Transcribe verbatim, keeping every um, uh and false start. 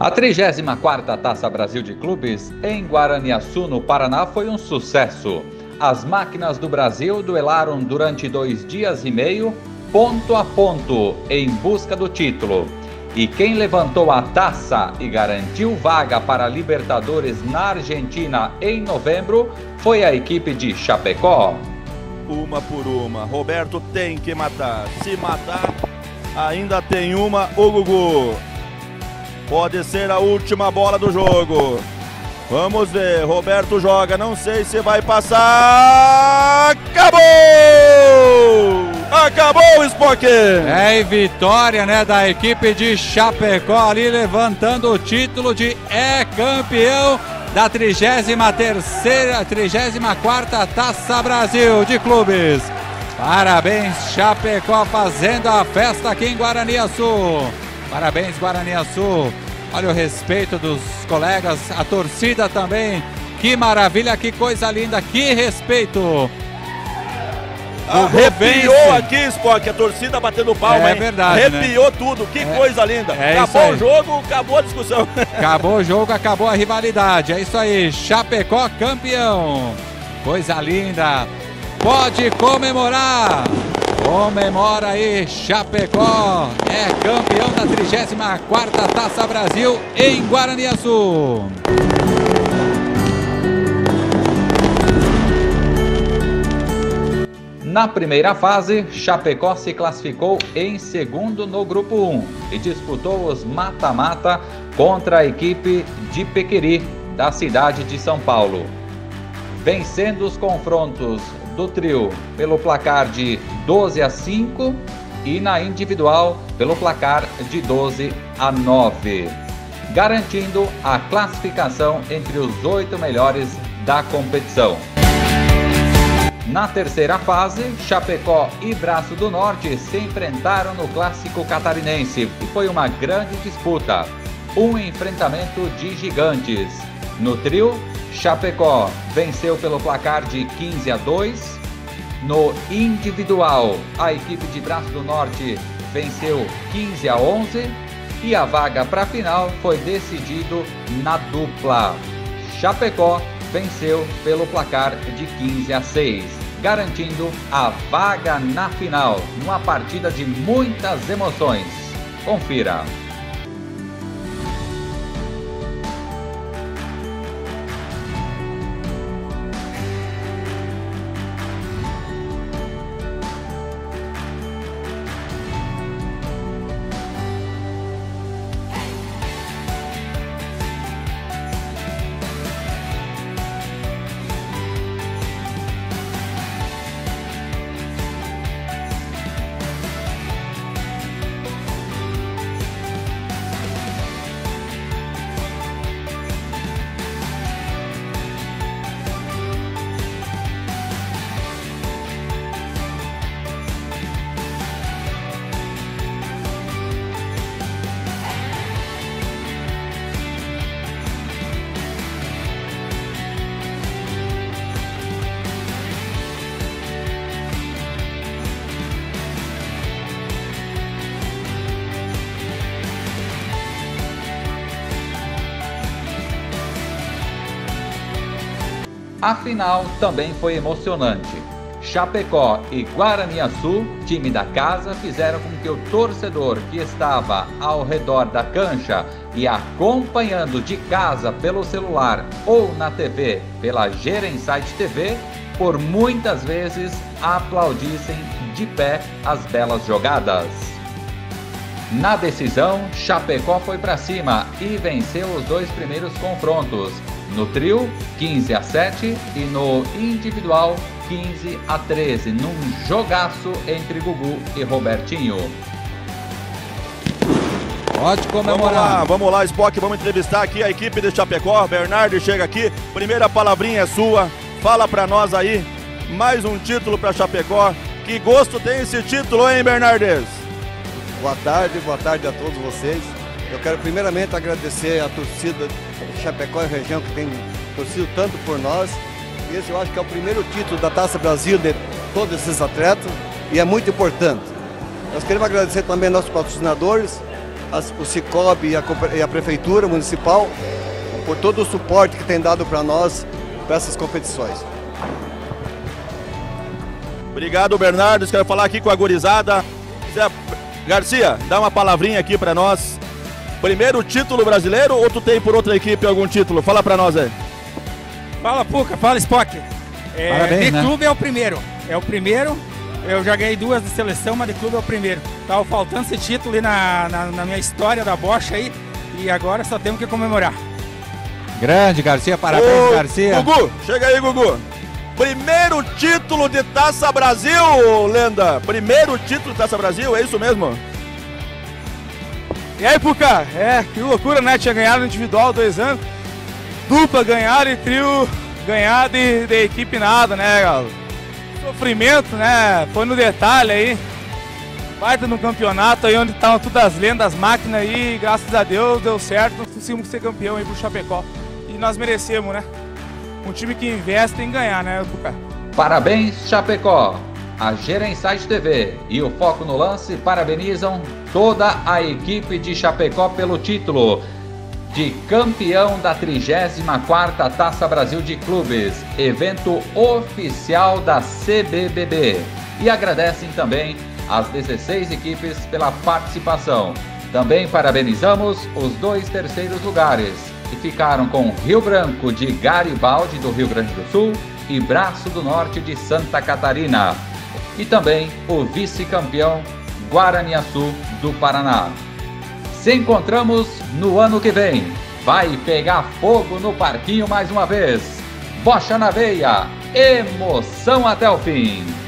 A trigésima quarta Taça Brasil de Clubes em Guaraniaçu, no Paraná, foi um sucesso. As máquinas do Brasil duelaram durante dois dias e meio, ponto a ponto, em busca do título. E quem levantou a taça e garantiu vaga para a Libertadores na Argentina em novembro foi a equipe de Chapecó. Uma por uma, Roberto tem que matar. Se matar, ainda tem uma, o Gugu. Pode ser a última bola do jogo. Vamos ver, Roberto joga, não sei se vai passar. Acabou! Acabou o Spock! É, e vitória, né, da equipe de Chapecó ali, levantando o título de é campeão da trigésima terceira, trigésima quarta Taça Brasil de Clubes. Parabéns, Chapecó, fazendo a festa aqui em Guaraniaçu. Parabéns, Guaraniaçu. Olha o respeito dos colegas, a torcida também. Que maravilha, que coisa linda, que respeito. Arrepiou aqui, Spock, a torcida batendo palma, é hein? verdade, Arrepiou, né? Tudo, que é, coisa linda. É acabou o jogo, acabou a discussão. Acabou o jogo, acabou a rivalidade. É isso aí, Chapecó campeão. Coisa linda. Pode comemorar. Comemora aí, Chapecó é campeão da trigésima quarta Taça Brasil em Guaraniaçu. Na primeira fase, Chapecó se classificou em segundo no grupo um e disputou os mata-mata contra a equipe de Pequeri, da cidade de São Paulo. Vencendo os confrontos do trio pelo placar de doze a cinco e na individual pelo placar de doze a nove, garantindo a classificação entre os oito melhores da competição. Na terceira fase, Chapecó e Braço do Norte se enfrentaram no Clássico Catarinense e foi uma grande disputa, um enfrentamento de gigantes. No trio, Chapecó venceu pelo placar de quinze a dois. No individual, a equipe de Braço do Norte venceu quinze a onze. E a vaga para a final foi decidido na dupla. Chapecó venceu pelo placar de quinze a seis, garantindo a vaga na final, numa partida de muitas emoções. Confira. A final também foi emocionante. Chapecó e Guaraniaçu, time da casa, fizeram com que o torcedor que estava ao redor da cancha e acompanhando de casa pelo celular ou na T V pela Gerencite T V, por muitas vezes aplaudissem de pé as belas jogadas. Na decisão, Chapecó foi para cima e venceu os dois primeiros confrontos. No trio, quinze a sete e no individual, quinze a treze, num jogaço entre Gugu e Robertinho. Pode comemorar. Vamos lá, vamos lá, Spock, vamos entrevistar aqui a equipe de Chapecó. Bernardo chega aqui, primeira palavrinha é sua, fala pra nós aí, mais um título pra Chapecó. Que gosto tem esse título, hein, Bernardes? Boa tarde, boa tarde a todos vocês. Eu quero primeiramente agradecer a torcida de Chapecó e região que tem torcido tanto por nós. Esse eu acho que é o primeiro título da Taça Brasil de todos esses atletas e é muito importante. Nós queremos agradecer também aos nossos patrocinadores, as, o Cicobi e a, e a Prefeitura Municipal por todo o suporte que tem dado para nós, para essas competições. Obrigado, Bernardo. Quero falar aqui com a gurizada. Zé Garcia, dá uma palavrinha aqui para nós. Primeiro título brasileiro ou tu tem por outra equipe algum título? Fala para nós aí. Fala, Puca. Fala, Spock. É, Parabéns, de né? clube é o primeiro. É o primeiro. Eu já ganhei duas de seleção, mas de clube é o primeiro. Tava faltando esse título aí na, na, na minha história da Bocha aí. E agora só temos que comemorar. Grande, Garcia. Parabéns, Ô, Garcia. Gugu, chega aí, Gugu. Primeiro título de Taça Brasil, Lenda. Primeiro título de Taça Brasil, é isso mesmo? E aí, Puca? É, que loucura, né? Tinha ganhado individual dois anos. Dupla ganhar e trio ganhar de, de equipe nada, né, galo? Sofrimento, né? Foi no detalhe aí. Baita no campeonato aí onde estavam todas as lendas, as máquinas aí. Graças a Deus deu certo. Conseguimos ser campeão aí pro Chapecó. E nós merecemos, né? Um time que investe em ganhar, né, Puca? Parabéns, Chapecó! A Gerenciais T V e o Foco no Lance parabenizam toda a equipe de Chapecó pelo título de campeão da trigésima quarta Taça Brasil de Clubes, evento oficial da C B B B. E agradecem também as dezesseis equipes pela participação. Também parabenizamos os dois terceiros lugares, que ficaram com Rio Branco de Garibaldi, do Rio Grande do Sul, e Braço do Norte de Santa Catarina. E também o vice-campeão Guaraniaçu do Paraná. Se encontramos no ano que vem. Vai pegar fogo no parquinho mais uma vez. Bocha na veia, emoção até o fim.